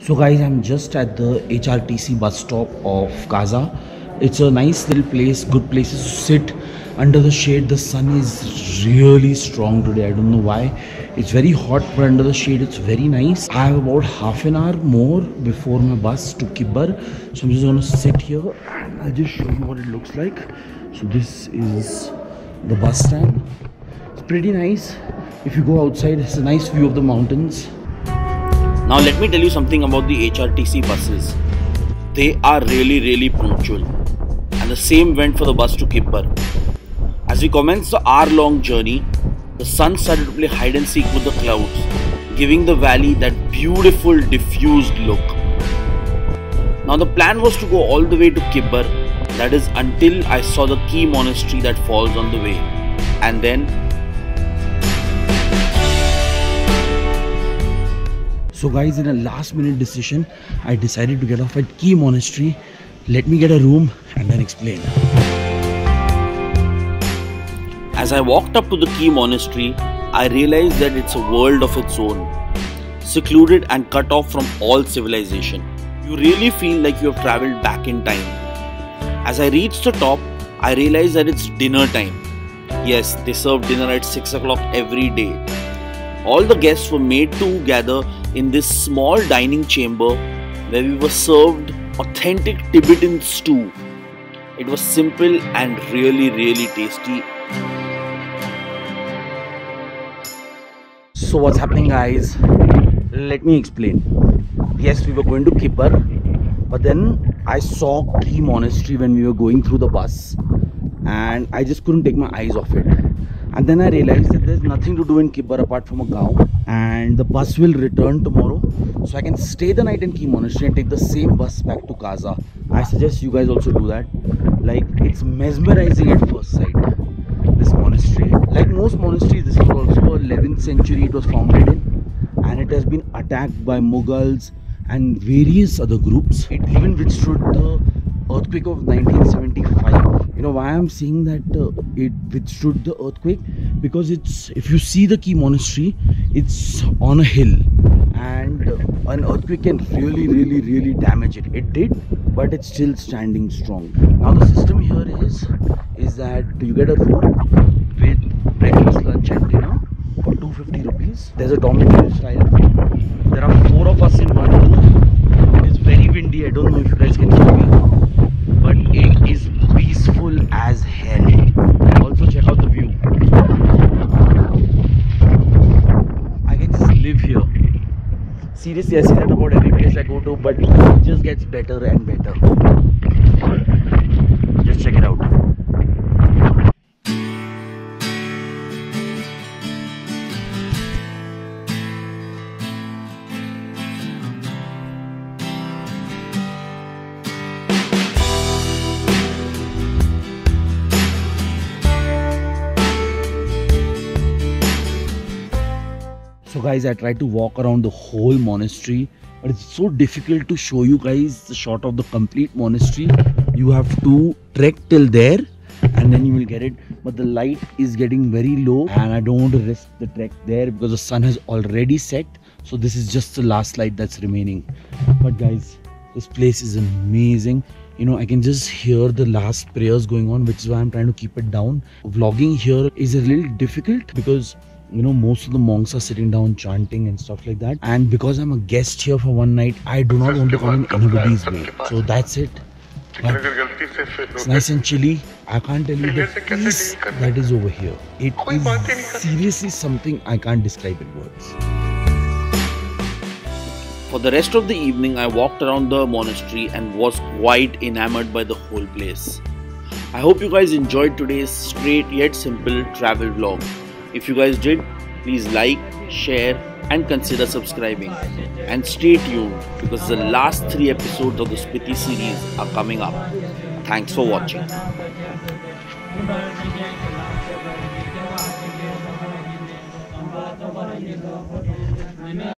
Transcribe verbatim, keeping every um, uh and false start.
So guys, I'm just at the H R T C bus stop of Kaza. It's a nice little place, good places to sit under the shade. The sun is really strong today. I don't know why. It's very hot, but under the shade it's very nice. I have about half an hour more before my bus to Kibbar. So I'm just gonna sit here and I'll just show you what it looks like. So this is the bus stand. It's pretty nice. If you go outside, it's a nice view of the mountains. Now let me tell you something about the H R T C buses. They are really really punctual, and the same went for the bus to Kibbar. As we commenced the hour-long journey, the sun started to play hide and seek with the clouds, giving the valley that beautiful diffused look. Now the plan was to go all the way to Kibbar, that is until I saw the key monastery that falls on the way, and then So guys, in a last minute decision, I decided to get off at Key Monastery. Let me get a room and then explain. as I walked up to the key monastery, I realized that it's a world of its own, secluded and cut off from all civilization. You really feel like you have travelled back in time. As I reached the top, I realized that it's dinner time. Yes, they serve dinner at six o'clock every day. All the guests were made to gather in this small dining chamber where we were served authentic Tibetan stew. It was simple and really really tasty. So what's happening, guys? Let me explain. Yes, we were going to Kibbar, but then I saw Key Monastery when we were going through the bus and I just couldn't take my eyes off it. And then I realized that there's nothing to do in Kibbar apart from a gaon, and the bus will return tomorrow, so I can stay the night in Key Monastery and take the same bus back to Kaza. I suggest you guys also do that. Like, it's mesmerizing at first sight, this monastery. Like most monasteries, this is also eleventh century it was founded in, and it has been attacked by Mughals and various other groups. It even withstood the earthquake of nineteen seventy-five. You know why I'm saying that uh, it withstood the earthquake? Because it's, if you see the Key Monastery, it's on a hill, and uh, an earthquake can really really really damage it. It did, but it's still standing strong. Now the system here is is that you get a room with breakfast, lunch and dinner for two hundred fifty rupees. There's a dormitory style. There are four of us in one room. It's very windy. I don't know if you guys can hear me, but it is peaceful as hell. Also check out the view. I can just live here. Seriously, I say that about every place I go to, but it just gets better and better. Just check it out. So guys, I tried to walk around the whole monastery, but it's so difficult to show you guys the shot of the complete monastery. You have to trek till there and then you will get it, but the light is getting very low and I don't want to risk the trek there because the sun has already set. So this is just the last light that's remaining. But guys, this place is amazing. You know, I can just hear the last prayers going on, which is why I'm trying to keep it down. Vlogging here is a little difficult because, you know, most of the monks are sitting down chanting and stuff like that, and because I'm a guest here for one night, I do not want to come in anybody's way. So that's it. But it's nice and chilly. I can't tell you the peace that is over here. It is seriously something I can't describe in words. For the rest of the evening, I walked around the monastery and was quite enamored by the whole place. I hope you guys enjoyed today's straight yet simple travel vlog. If you guys did, please like, share and consider subscribing. And stay tuned because the last three episodes of the Spiti series are coming up. Thanks for watching.